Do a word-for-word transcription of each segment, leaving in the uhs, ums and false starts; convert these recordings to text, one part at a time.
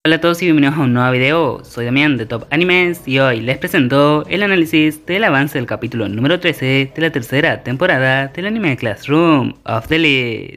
Hola a todos y bienvenidos a un nuevo video, soy Damián de Top Animes y hoy les presento el análisis del avance del capítulo número trece de la tercera temporada del anime Classroom of the Elite.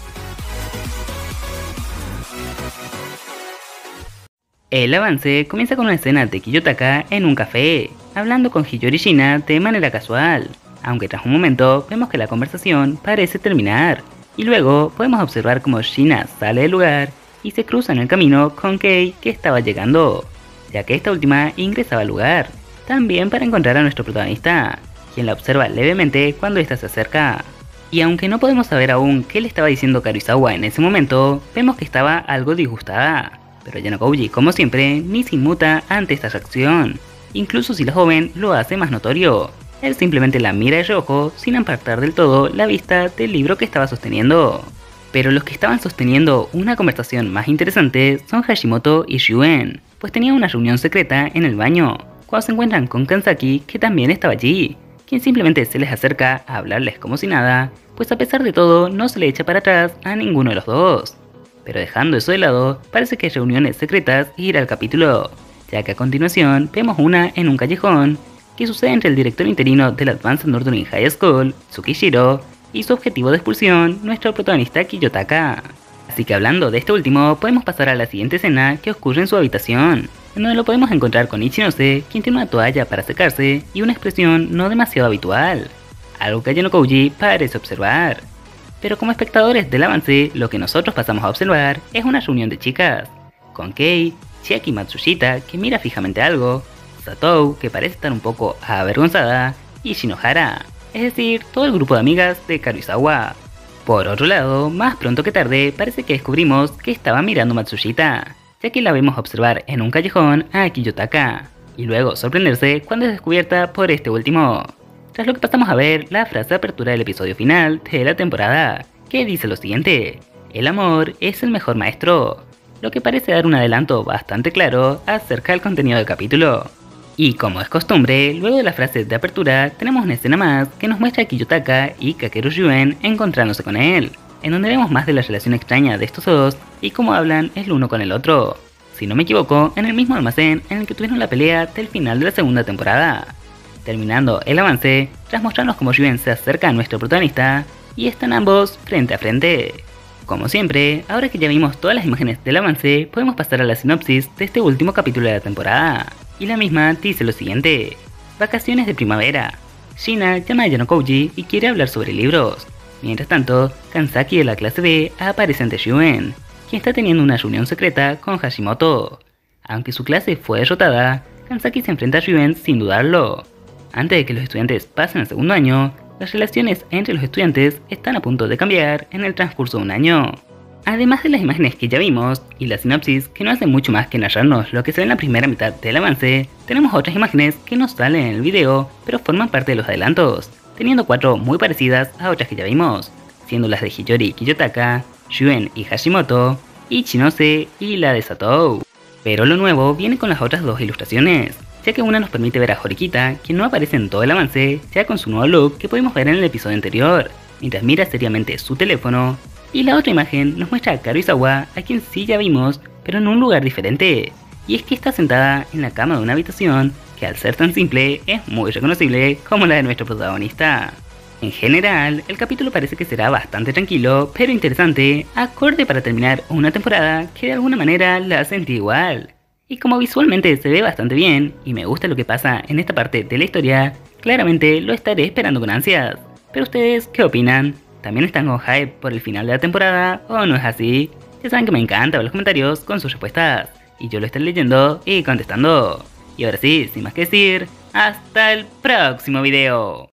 El avance comienza con una escena de Kiyotaka en un café, hablando con Hiyori Shina de manera casual, aunque tras un momento vemos que la conversación parece terminar, y luego podemos observar cómo Shina sale del lugar y se cruza en el camino con Kei, que estaba llegando, ya que esta última ingresaba al lugar, también para encontrar a nuestro protagonista, quien la observa levemente cuando ésta se acerca. Y aunque no podemos saber aún qué le estaba diciendo Karuizawa en ese momento, vemos que estaba algo disgustada, pero Yanokouji, como siempre, ni se inmuta ante esta reacción, incluso si la joven lo hace más notorio. Él simplemente la mira de reojo sin apartar del todo la vista del libro que estaba sosteniendo. Pero los que estaban sosteniendo una conversación más interesante son Hashimoto y Ryuen, pues tenían una reunión secreta en el baño, cuando se encuentran con Kansaki, que también estaba allí, quien simplemente se les acerca a hablarles como si nada, pues a pesar de todo no se le echa para atrás a ninguno de los dos. Pero dejando eso de lado, parece que hay reuniones secretas ir al capítulo, ya que a continuación vemos una en un callejón, que sucede entre el director interino del Advanced Northern High School, Tsukishiro, y su objetivo de expulsión, nuestro protagonista Kiyotaka. Así que hablando de este último, podemos pasar a la siguiente escena que ocurre en su habitación, en donde lo podemos encontrar con Ichinose, quien tiene una toalla para secarse y una expresión no demasiado habitual, algo que Yanokouji parece observar. Pero como espectadores del avance, lo que nosotros pasamos a observar es una reunión de chicas, con Kei, Chiaki Matsushita, que mira fijamente algo, Satou, que parece estar un poco avergonzada, y Shinohara, es decir, todo el grupo de amigas de Karuizawa. Por otro lado, más pronto que tarde, parece que descubrimos que estaba mirando Matsushita, ya que la vemos observar en un callejón a Kiyotaka, y luego sorprenderse cuando es descubierta por este último. Tras lo que pasamos a ver la frase de apertura del episodio final de la temporada, que dice lo siguiente: el amor es el mejor maestro, lo que parece dar un adelanto bastante claro acerca del contenido del capítulo. Y como es costumbre, luego de la frase de apertura tenemos una escena más que nos muestra a Kiyotaka y Kakeru Ryuen encontrándose con él, en donde vemos más de la relación extraña de estos dos y cómo hablan el uno con el otro, si no me equivoco, en el mismo almacén en el que tuvieron la pelea del final de la segunda temporada. Terminando el avance, tras mostrarnos cómo Ryuen se acerca a nuestro protagonista y están ambos frente a frente. Como siempre, ahora que ya vimos todas las imágenes del avance, podemos pasar a la sinopsis de este último capítulo de la temporada. Y la misma dice lo siguiente: vacaciones de primavera. Shina llama a Yanokouji y quiere hablar sobre libros. Mientras tanto, Kansaki de la clase B aparece ante Ryuen, quien está teniendo una reunión secreta con Hashimoto. Aunque su clase fue derrotada, Kansaki se enfrenta a Ryuen sin dudarlo. Antes de que los estudiantes pasen al segundo año, las relaciones entre los estudiantes están a punto de cambiar en el transcurso de un año. Además de las imágenes que ya vimos y la sinopsis, que no hace mucho más que narrarnos lo que se ve en la primera mitad del avance, tenemos otras imágenes que no salen en el video, pero forman parte de los adelantos, teniendo cuatro muy parecidas a otras que ya vimos, siendo las de Hiyori y Kiyotaka, Ryuen y Hashimoto, Ichinose y la de Satou. Pero lo nuevo viene con las otras dos ilustraciones, ya que una nos permite ver a Horikita, quien no aparece en todo el avance, ya con su nuevo look que pudimos ver en el episodio anterior, mientras mira seriamente su teléfono, y la otra imagen nos muestra a Karuizawa, a quien sí ya vimos, pero en un lugar diferente, y es que está sentada en la cama de una habitación que, al ser tan simple, es muy reconocible como la de nuestro protagonista. En general, el capítulo parece que será bastante tranquilo, pero interesante, acorde para terminar una temporada que de alguna manera la sentí igual. Y como visualmente se ve bastante bien, y me gusta lo que pasa en esta parte de la historia, claramente lo estaré esperando con ansias. Pero ustedes, ¿qué opinan? ¿También están con hype por el final de la temporada o no es así? Ya saben que me encanta ver los comentarios con sus respuestas, y yo lo estaré leyendo y contestando. Y ahora sí, sin más que decir, hasta el próximo video.